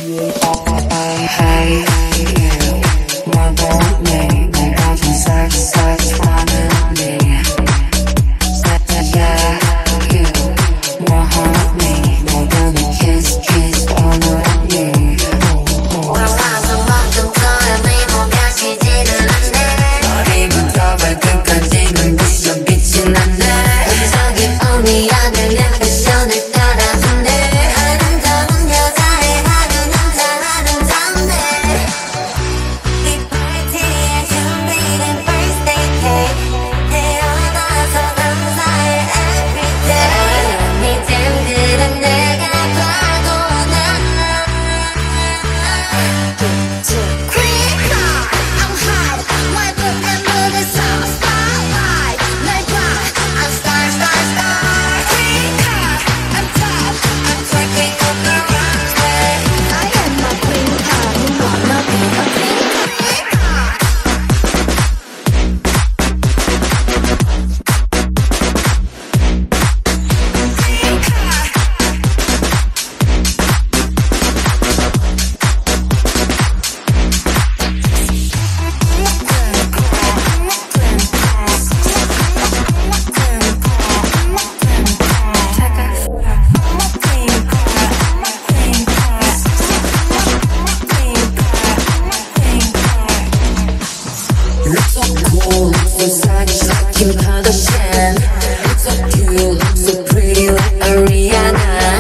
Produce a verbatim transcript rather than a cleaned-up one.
Hey you, why don't me? 내가 좀 sex sex 하느니 Yeah you, why hurt me? 내가 내 kiss kiss 오느니 올라서 만큼 커야 네 뭔가 쉬지는 않네 머리부터 발끝까지 눈부셔 빛이 나네 저기 언니 안에 내 패션을 따라하네 아름다운 여자의 하루는 다 아름답네 이 파티에 준비된 birthday cake 태어나서 감사해 everyday 믿음들은 내가 봐도 난 Queen car, I'm hot Wipe up and move the summer spotlight 날 봐, I'm star, star, star Queen car, I'm top I'm twerking on the runway I am my queen car You wanna be a queen car Queen car Looks so cool, looks so stylish like Kim Kardashian Looks so cute, looks so pretty like Ariana